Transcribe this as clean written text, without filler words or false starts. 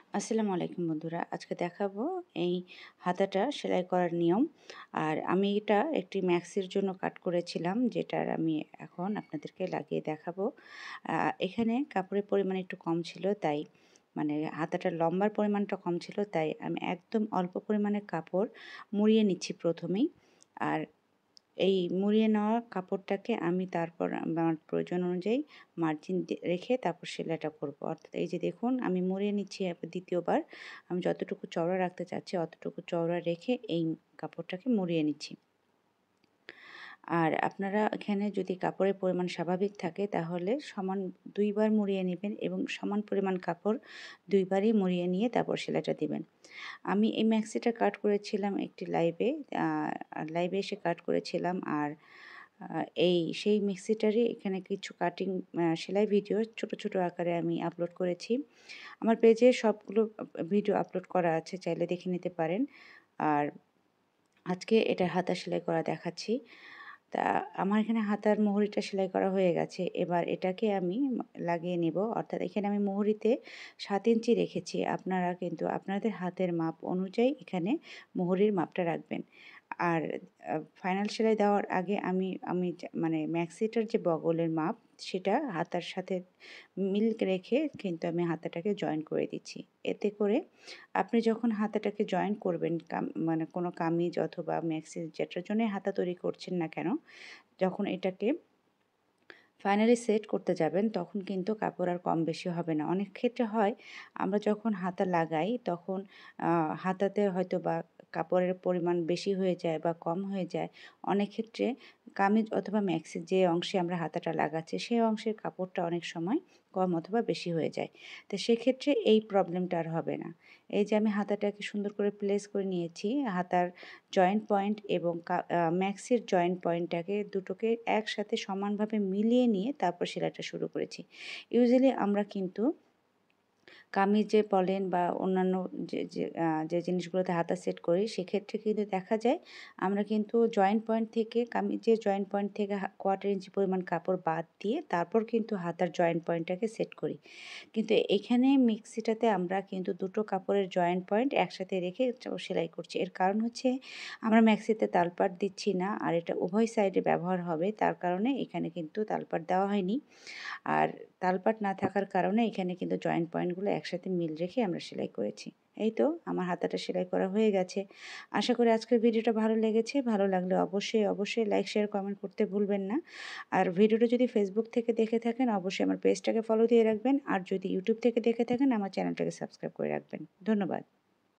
আসসালামু আলাইকুম বন্ধুরা। আজকে দেখাবো এই হাতাটা সেলাই করার নিয়ম। আর আমি এটা একটি ম্যাক্সির জন্য কাট করেছিলাম, যেটার আমি এখন আপনাদেরকে লাগিয়ে দেখাবো। এখানে কাপড়ের পরিমাণ একটু কম ছিল, তাই মানে হাতাটার লম্বার পরিমাণটা কম ছিল, তাই আমি একদম অল্প পরিমাণে কাপড় মুড়িয়ে নিচ্ছি প্রথমেই। আর এই মুড়িয়ে নেওয়া কাপড়টাকে আমি তারপর আমার প্রয়োজন অনুযায়ী মার্জিন রেখে তারপর সেলাইটা করব। অর্থাৎ এই যে দেখুন, আমি মুড়িয়ে নিচ্ছি দ্বিতীয়বার। আমি যতটুকু চওড়া রাখতে চাচ্ছি অতটুকু চওড়া রেখে এই কাপড়টাকে মুড়িয়ে নিচ্ছি। আর আপনারা এখানে যদি কাপড়ের পরিমাণ স্বাভাবিক থাকে তাহলে সমান ২ বার মুড়িয়ে নেবেন এবং সমান পরিমাণ কাপড় ২ বারই মুড়িয়ে নিয়ে তারপর সেলাইটা দিবেন। আমি এই ম্যাক্সিটা কাট করেছিলাম একটি লাইভে, আ লাইভে এসে কাট করেছিলাম। আর আ এই সেই মেক্সিটারই এখানে কিছু কাটিং সেলাই ভিডিও ছোট, ছোট আকারে আমি আপলোড করেছি। আমার পেজে সবগুলো ভিডিও আপলোড করা আছে, চাইলে দেখে নিতে পারেন। আর আজকে এটার হাতা সেলাই করা দেখাচ্ছি। তা আমার এখানে হাতার মুহুরিটা সেলাই করা হয়ে গেছে। এবার এটাকে আমি লাগিয়ে নেব। অর্থাৎ এখানে আমি মুহুরিতে ৭ ইঞ্চি রেখেছি। আপনারা কিন্তু আপনাদের হাতের মাপ অনুযায়ী এখানে মুহুরির মাপটা রাখবেন। আর ফাইনাল সেলাই দেওয়ার আগে আমি আমি মানে ম্যাক্সিটার যে বগলের মাপ সেটা হাতার সাথে মিল রেখে কিন্তু আমি হাতাটাকে জয়েন করে দিচ্ছি। এতে করে আপনি যখন হাতাটাকে জয়েন করবেন, মানে কোনো কামিজ অথবা ম্যাক্সি যেটার জন্যই হাতা তৈরি করছেন না কেন, যখন এটাকে ফাইনালি সেট করতে যাবেন তখন কিন্তু কাপড় আর কম বেশি হবে না। অনেক ক্ষেত্রে হয় আমরা যখন হাতা লাগাই তখন হাতাতে হয়তোবা কাপড়ের পরিমাণ বেশি হয়ে যায় বা কম হয়ে যায়। অনেক ক্ষেত্রে কামিজ অথবা ম্যাক্সির যে অংশে আমরা হাতাটা লাগাচ্ছি সেই অংশের কাপড়টা অনেক সময় কম অথবা বেশি হয়ে যায়। তো সেক্ষেত্রে এই প্রবলেমটা আর হবে না। এই যে আমি হাতাটাকে সুন্দর করে প্লেস করে নিয়েছি, হাতার জয়েন্ট পয়েন্ট এবং ম্যাক্সির জয়েন্ট পয়েন্টটাকে দুটোকে একসাথে সমানভাবে মিলিয়ে নিয়ে তারপর সেলাইটা শুরু করেছি। ইউজুয়ালি আমরা কিন্তু কামিজে বলেন বা অন্যান্য যে জিনিসগুলোতে হাতা সেট করি সেক্ষেত্রে কিন্তু দেখা যায় আমরা কিন্তু জয়েন্ট পয়েন্ট থেকে কামিজের জয়েন্ট পয়েন্ট থেকে 1/4 ইঞ্চি পরিমাণ কাপড় বাদ দিয়ে তারপর কিন্তু হাতার জয়েন্ট পয়েন্টটাকে সেট করি। কিন্তু এখানে মিক্সিটাতে আমরা কিন্তু দুটো কাপড়ের জয়েন্ট পয়েন্ট একসাথে রেখে সেলাই করছি। এর কারণ হচ্ছে আমরা ম্যাক্সিতে তালপাট দিচ্ছি না, আর এটা উভয় সাইডে ব্যবহার হবে, তার কারণে এখানে কিন্তু তালপাট দেওয়া হয়নি। আর তালপাট না থাকার কারণে এখানে কিন্তু জয়েন্ট পয়েন্টগুলো একসাথে মিল রেখে আমরা সেলাই করেছি। এই তো আমার হাতাটা সেলাই করা হয়ে গেছে। আশা করি আজকের ভিডিওটা ভালো লেগেছে। ভালো লাগলে অবশ্যই লাইক, শেয়ার, কমেন্ট করতে ভুলবেন না। আর ভিডিওটা যদি ফেসবুক থেকে দেখে থাকেন অবশ্যই আমার পেজটাকে ফলো দিয়ে রাখবেন। আর যদি ইউটিউব থেকে দেখে থাকেন আমার চ্যানেলটাকে সাবস্ক্রাইব করে রাখবেন। ধন্যবাদ।